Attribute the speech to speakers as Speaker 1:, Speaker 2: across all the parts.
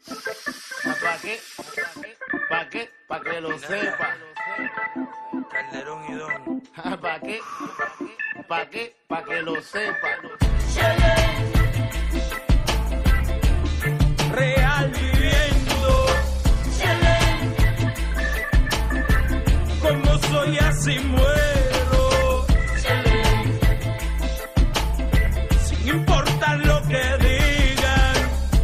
Speaker 1: Pa' que lo sepa.
Speaker 2: Calderón y Don.
Speaker 1: Pa' que lo sepa.
Speaker 2: Real viviendo. Como soy así muero. Sin importar lo que digan.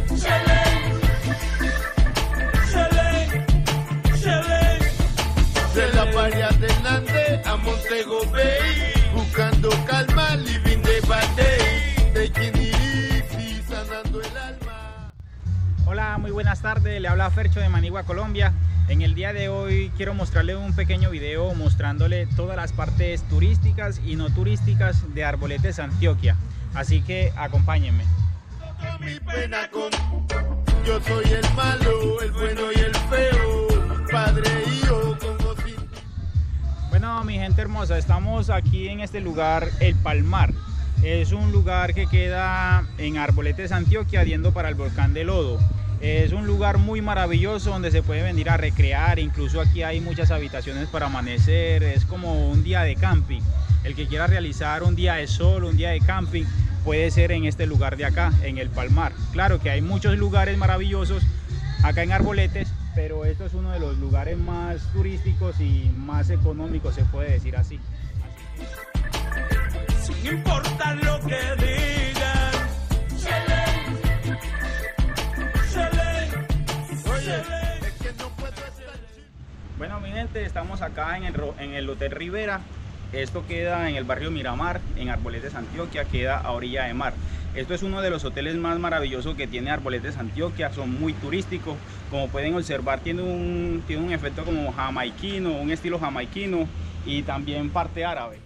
Speaker 1: De la Paria de Hernández a Montego Bay, buscando calma, living day by day, taking it easy, sanando el alma.
Speaker 3: Hola, muy buenas tardes, le habla Fercho de Manigua, Colombia. En el día de hoy quiero mostrarle un pequeño video mostrándole todas las partes turísticas y no turísticas de Arboletes, Antioquia. Así que acompáñenme.
Speaker 1: Mi pena con yo soy el malo, el bueno y el feo, padre y hijo con o sin.
Speaker 3: Bueno, mi gente hermosa, estamos aquí en este lugar, El Palmar. Es un lugar que queda en Arboletes, Antioquia, yendo para el volcán de Lodo. Es un lugar muy maravilloso donde se puede venir a recrear, incluso aquí hay muchas habitaciones para amanecer, es como un día de camping. El que quiera realizar un día de sol, un día de camping, puede ser en este lugar de acá, en El Palmar. Claro que hay muchos lugares maravillosos acá en Arboletes, pero esto es uno de los lugares más turísticos y más económicos, se puede decir así.
Speaker 2: Sin importar lo que digan.
Speaker 3: Bueno, mi gente, estamos acá en el Hotel Rivera. Esto queda en el barrio Miramar, en Arboletes, Antioquia, queda a orilla de mar. Esto es uno de los hoteles más maravillosos que tiene Arboletes, Antioquia, son muy turísticos. Como pueden observar, tiene un efecto como jamaiquino, un estilo jamaiquino y también parte árabe.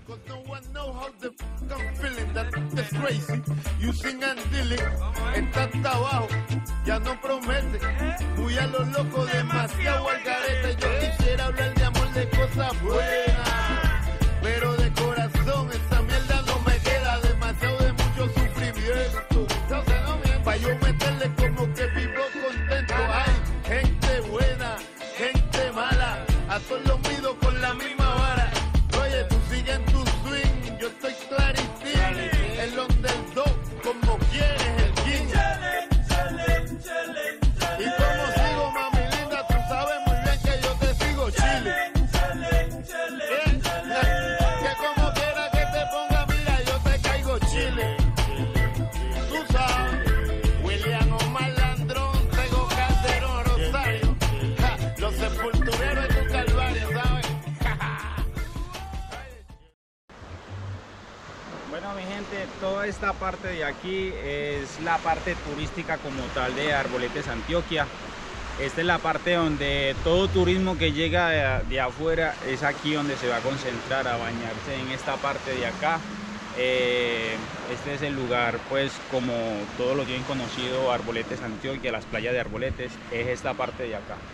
Speaker 1: Ya no promete, muy a lo loco, demasiado al garete. Yo quisiera hablar de amor, de cosas buenas, pero de corazón esa mierda no me queda, demasiado de mucho sufrimiento. Pa' yo meterle como que vivo contento. Hay gente buena, gente mala, a todos los mido con la misma vara. Oye, tú sigues en tu swing, yo estoy claritini, el underdog, como quieres el king. Y como sigo, mami linda, tú sabes muy bien que yo te sigo chile. Que como quiera que te ponga, mira, yo te caigo chile. Tú sabes, William Omar Landrón, Tego Calderón, Rosario, los sepultureros de tu calvario, ¿sabes?
Speaker 3: Bueno, mi gente, toda esta parte de aquí es la parte turística como tal de Arboletes, Antioquia. Esta es la parte donde todo turismo que llega de afuera es aquí donde se va a concentrar a bañarse, en esta parte de acá. Este es el lugar, pues como todos lo tienen conocido, Arboletes, Antioquia, las playas de Arboletes, es esta parte de acá.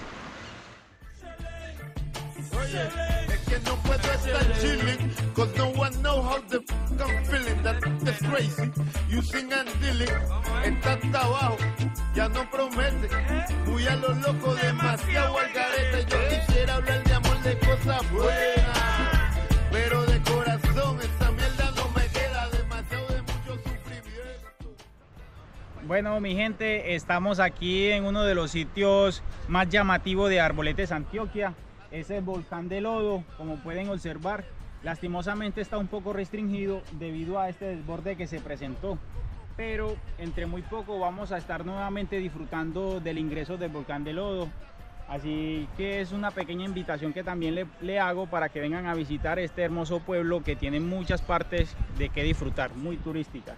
Speaker 1: Oye, es que no puedo estar chilling, cause no one know how the f I'm feeling. That is crazy, you sing and dealing. Está hasta abajo, ya no promete, muy a lo loco, demasiado al garete. Yo quisiera hablar de amor, de cosas buenas, pero de corazón esa mierda no me queda, demasiado de mucho sufrimiento.
Speaker 3: Bueno, mi gente, estamos aquí en uno de los sitios más llamativos de Arboletes, Antioquia. Es el volcán de Lodo, como pueden observar. Lastimosamente está un poco restringido debido a este desborde que se presentó, pero entre muy poco vamos a estar nuevamente disfrutando del ingreso del volcán de Lodo. Así que es una pequeña invitación que también le hago para que vengan a visitar este hermoso pueblo que tiene muchas partes de que disfrutar, muy turísticas.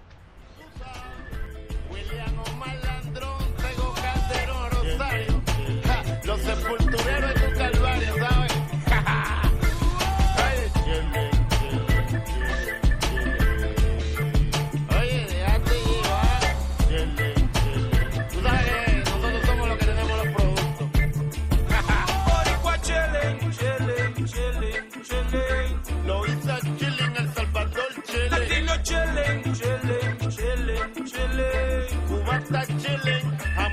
Speaker 1: William Omar Landrón, Tego Calderón, Rosario, los sepultureros de tu calvario, ¿sabes? Oye, déjate llevar. Tú sabes que nosotros somos los que tenemos los productos.
Speaker 2: Boricua chilling, chilling, chilling, chilling.
Speaker 1: Loíza chilling, El Salvador chilling.
Speaker 2: Latino chilling, chilling, chilling, chilling.
Speaker 1: Cuba está chilling.